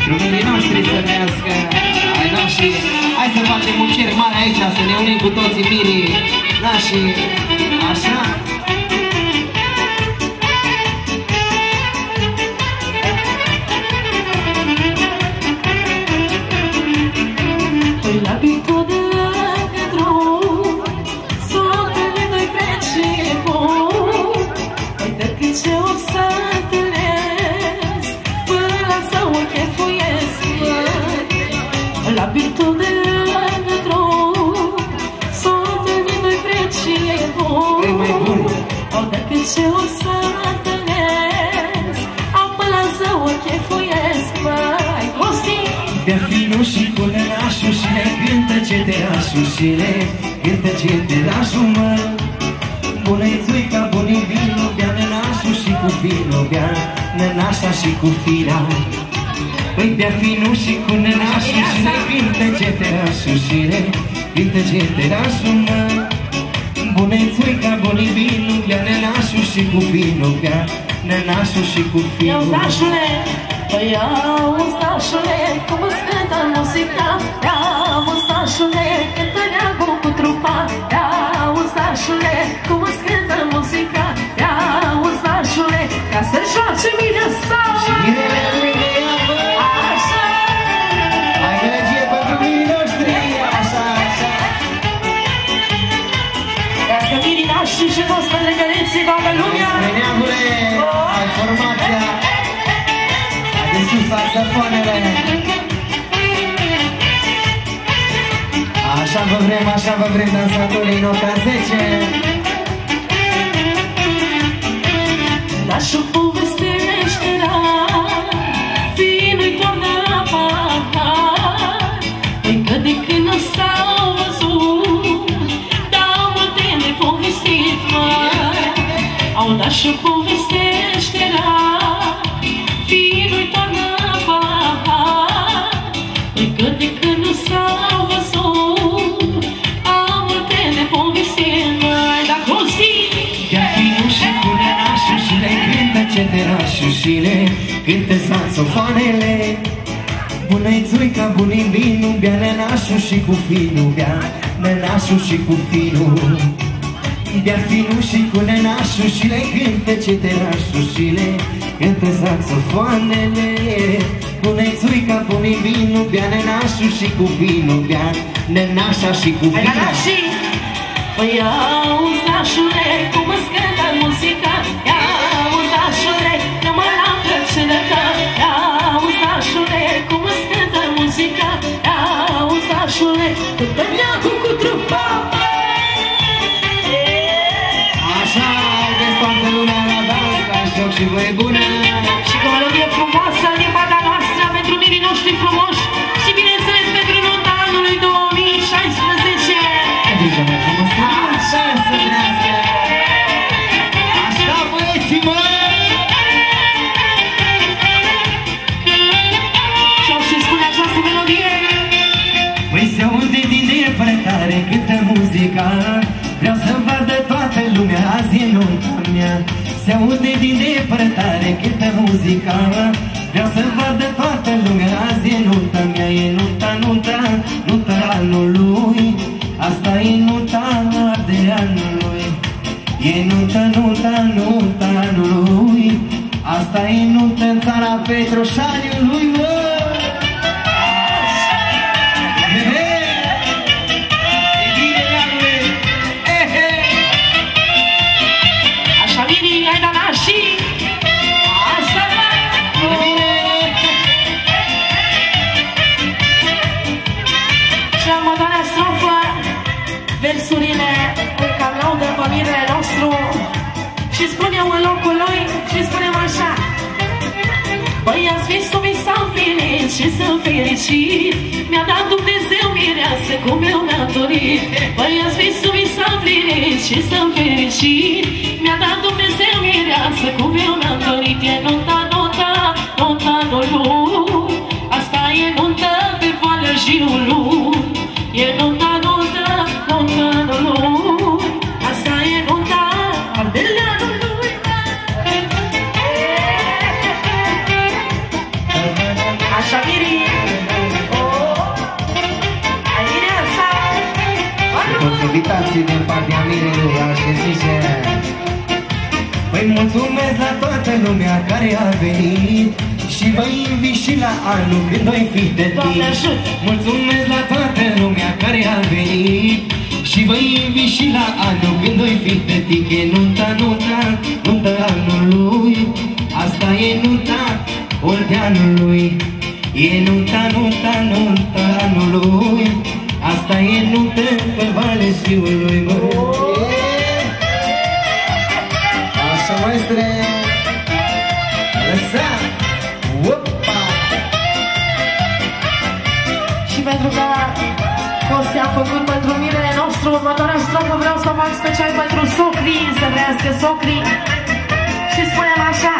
Drumerii noștri să trăiască. Hai, nașii, hai să facem un cer mare aici, să ne unim cu toții mirii. Nașii, așa. La pictul de lângă drum, soarele doi trece bun. Uite cât ce o să întâlnesc, până la sau o chefuiesc, măi. La pictul de lângă drum, soarele doi trece bun. Uite cât ce o să întâlnesc, până la sau o chefuiesc, măi. Costi! De-a finul și cu nănașușile, cântă ce te rașușile, cântă ce te rașu, mă. Bună-i țuica, bună-i vinul, bea nănașul și cu finul, bea nănașa și cu fira. Păi de-a finul și cu nănașușile, cântă ce te rașușile, cântă ce te rașu, mă. Bună-i țuica, bună-i vinul, bea nănașul și cu finul, bea nănașul și cu finul. Păi auzi, nașule, cum îți cântă muzica. Auzi, nașule, cântă neagul cu trupa. Auzi, nașule, cum îți cântă muzica. Auzi, nașule, ca să joace mine sau Și mirele lângă ea, bă! Așa! Hai gălăgie pentru mirii noștri! Așa, așa! Ia-ți mirii naștri și toți pădregăriții, toată lumea! Spre neagule, hai formația! De sus saxofoanele. Așa vă vrem dansatorii nota 10. Nașul povestește rar, fiindu-i toamnă apar. Păi că de când nu s-au văzut, dau multe de povestit, măi. Au nașul povestește rar, fiindu-i toamnă apar. Păi că de când nu s-au văzut, au multe de povestit, măi. Dar Costi! De-a finul și cu nănașușile, cântă ce te rașușile, cântă saxofoanele. Bună-i țuica, bună-i vinul, bea nănașul și cu finul, bea nănașul și cu finul. De-a finul și cu nănașușile, cântă ce te rașușile, cântă saxofoanele. Bună-i țuica, bună-i vinul, bea nănașul și cu vinul, bea nănașa și cu vinul. Păi auzi, nașule, cum îți cântă muzica. Auzi, nașule, nu mă lasă celăcă. Auzi, nașule, cum îți cântă muzica. Auzi, nașule, cântă neagul cu trupa. Așa, haideți toată lumea la dans, ca joc și voi bună. Și cu o melodie frumoasă din partea noastră pentru mirii noștri frumoși și bineînțeles pentru nota anului 2016. Adică mai frumos. Așa să trească. Așa, băieții, mă! Și-au și spune această melodie. Păi se aude din depărtare câtă muzica, vreau să vadă toată lumea, azi e nunta mea. Se aude din depărtare câtă muzica, vreau să vadă toată lumea, azi e nunta mea. E nunta, nunta, nunta anului, asta e nunta de anului. E nunta, nunta, nunta anului, asta e nunta în țara Petroșaniului, mă! Așa, mirii, hai da nașii. Asta, și următoarea strofă, versurile pe care le audă familiile nostru. Și spunem în locul lui și spunem așa. Băi, ați visul mi s-a împlinit și sunt fericit, mi-a dat Dumnezeu mireasă cum eu mi-am dorit. Băi, ați visul mi s-a împlinit și sunt fericit, mi-a dat Dumnezeu mireasă cum eu mi-am dorit. E nunta, nunta, nunta anului, asta e nunta pe Valea Jiului. E nunta, nunta, nunta anului, asta e nunta Ardeleanului. Așa, Miri! Ai Mireasa! Toți invitații din partea Mirelui, așa zice. Păi mulțumesc la toată lumea care a venit și vă invit și la anul când voi fi de Doamne timp. ajut! Mulțumesc la toată lumea care a venit și vă invit și la anul când voi fi de timp. E nunta, nunta, nunta anului, asta e nunta olteanului. E nunta, nunta, nunta anului, asta e nuntă pe Valeșiului, Așa, maestre! Lăsa! Opa! Și pentru că Costi a făcut pentru mirele nostru următoarea strofă, vreau să o fac special pentru socrii, să trăiască socrii. Și spunem așa: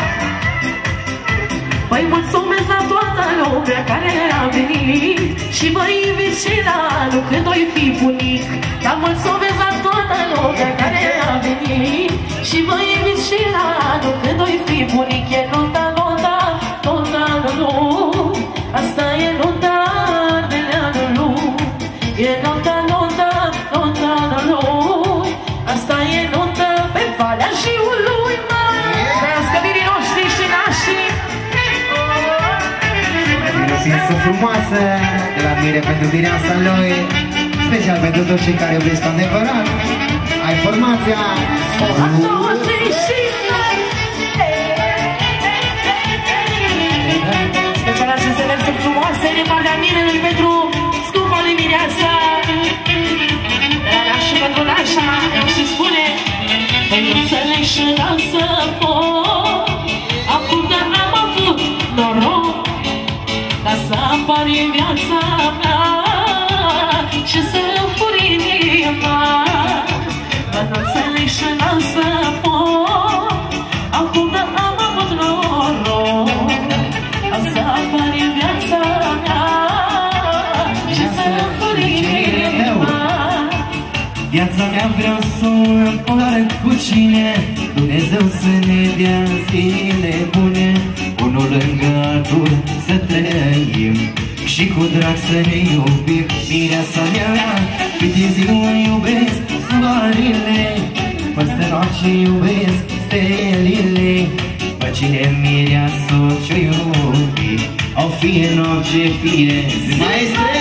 păi mulțumesc la toată lumea care a venit și vă invit și la anul când o fi bunic. Dar mulțumesc la toată lumea care a venit și vă invit și la anul când o fi bunic. E nunta, nunta, nunta anului, asta e nunta de anului. E nunta, nunta, nunta anului, asta e nuntă pe Valea Jiului, mă! Trăiască mirii noștri și nașii! Piesă frumoasă de la Mire pentru Mireasa lui, special pentru toți cei care iubesc adevărat. Ai formația special aceste versuri frumoase din partea Mirelui pentru scumpa lui Mireasa, de la Nașa pentru Nașa. Și spune: păi nu înțeleg și dansă pot, acum dar n-am avut noroc ca să apar în viața mea și să furi inima. Mă nu înțeleg și n-am să pot, acum dar am avut noroc ca să apar în viața mea și să furi inima. Viața mea vreau să o împart cu cine Dumnezeu să ne dea zile bune, unul lângă altul să trăim și cu drag să ne iubim. Mireasa mea, câte ziua iubesc soarele, păstă noapte iubesc stelile. Pe cine Mireasa ce-o iubi, au fie noapte, fie zi. maestre!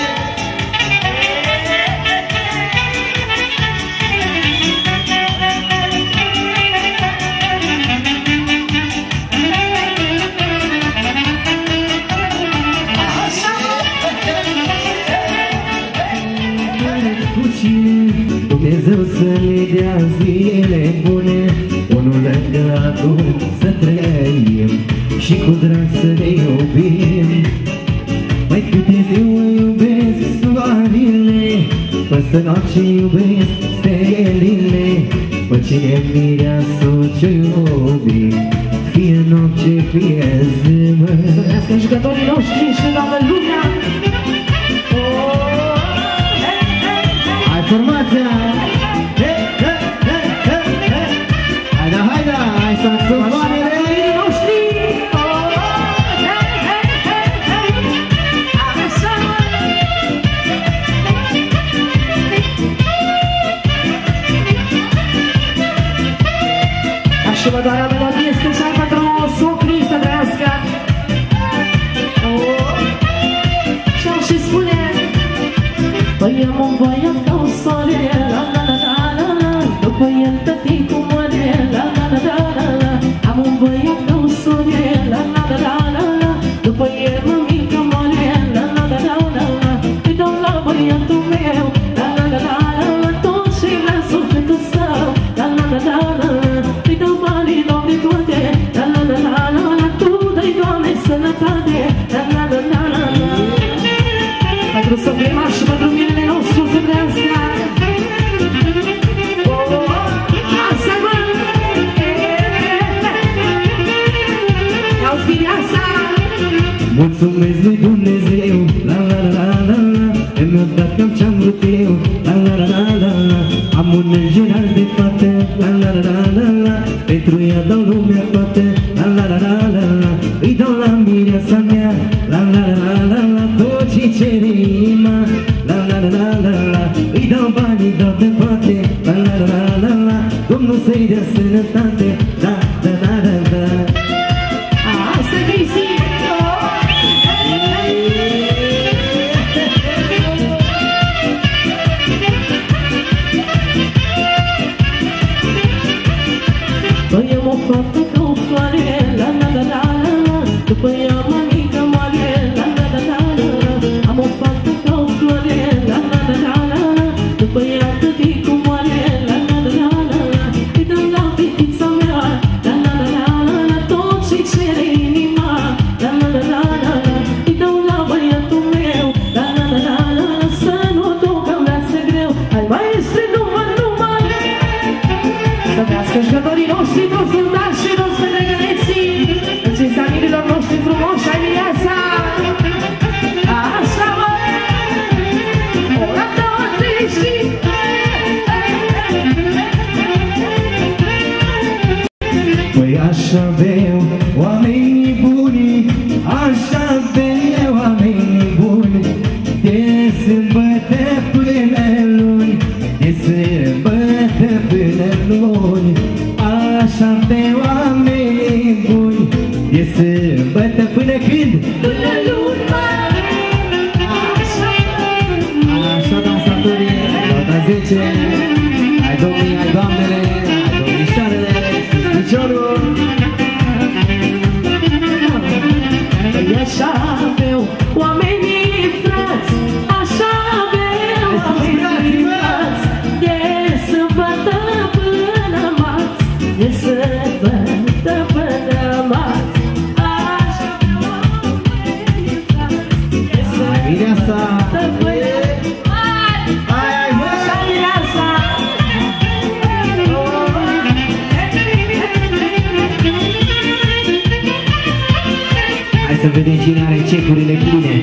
Dumnezeu să ne dea zile bune, unul lângă altul să trăim și cu drag să ne iubim. Mai câte ziua iubesc soarele, păstă noapte iubesc stelile. Pe cine Mireasa ce iubi, fie noapte, fie zi, mă. Să trăiască jucătorii noștri și toată lumea. Ai formația! Haida, haida! Hai saxofoanele! Noștri! Așa următoarea melodie special pentru socrii să trăiască. Și-am și spune: păi am un băiat ca o soare, la la la la la la, după el tăticul moare, la la la la la la. Am un băiat ca o soare, la la la la la la, după el mămică moare, la la la la la la. Îi dau la băiatul meu, la la la la la la, tot ce la sufletul său, la la la la la la. Îi dau banii, Doamne, toate, la la la la la la. Tu dă-i, Doamne, sănătate, la la la la la la. Pentru socrii mari și pentru mirele nostru să trăiască. Asta, mă! Ia-uți Mireasa! Mulțumesc lui Dumnezeu, la la la la la la, că mi-a dat cam ce-am vrut eu, la la la la la la. Am un îngerar de fată, la la la la la la, pentru ea dau lumea toată, la la la la la la. Îi dau la Mireasa mea, mea, la la la la la, tot ce cere inima, la la la la la, îi dau bani, îi dau de toate, la la la la la, Domnul să-i dea sănătate, da da da da da. Asta e Cristi! Păi am o fată ca o floare, la la la la la, după ea am amică moare, la la la la la. Am o fată ca o floare, la la la la la, după ea tăticul moare, la la la la la. Îi dăm la fetița mea, la la la la la, tot ce-i cere inima, la la la la la. Îi dau la băiatul meu, la la la la la, să nu duc în viață greu. Hai maestre, numai să trească jucătorii noștri, toți soldați și toți pedregăneții, în cinsta mirilor noștri frumoși, ai viața! Așa, mă! Ora 2:30! Păi așa beau oamenii buni, așa beau oamenii buni, de sâmbătă până luni, de sâmbătă până luni, așa beau oamenii buni, de sâmbătă până când? Până luni, mă! Așa, dansatorii, nota 10. Hai domnii, hai doamnele, hai domnișoarele, sus piciorul. Păi așa beau oamenii frați, așa beau oamenii frați, de sâmbătă până marți, de sâmbătă până marți, așa beau oamenii frați, de Mireasa. sâmbătă până marți. Hai, hai, bă! Așa mireasa! Hai să vedem cine are cecurile pline.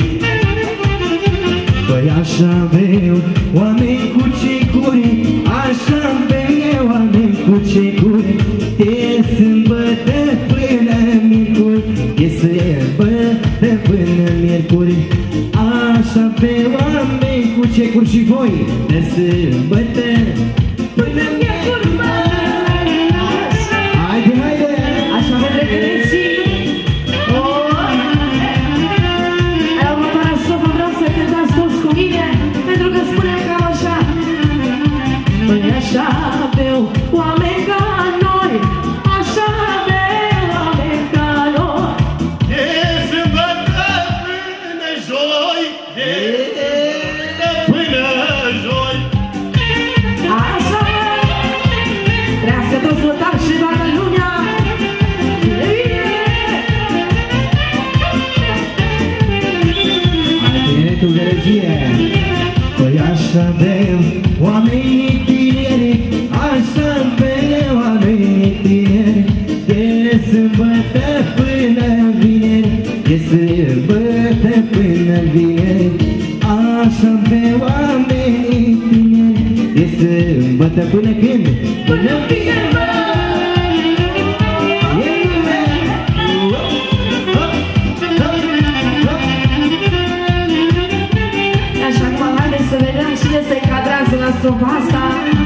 Păi așa beau oameni cu cecuri, așa beau oameni cu cecuri, de sâmbătă până miercuri, de sâmbătă până miercuri, așa beau oameni cu cecuri și voi, de sâmbătă până miercuri, haide, haide! Așa vă regăsiți! La următoarea strofă vreau să cântați toți cu mine, pentru că spunem cam așa. Păi așa beau oameni ca noi, așa beau oameni ca noi. De sâmbătă până joi, de sâmbătă până joi. Așa trească toți lătași și toată lumea. Hai tineretul de regie. Păi așa beau oamenii tineri, așa beau oamenii tineri, de sâmbătă până vineri, de sâmbătă până vineri, așa beau oamenii tineri, de sâmbătă până când? Până vineri, bă! E lumea! Așa cum haideți să vedem cine se încadrează la strofa asta.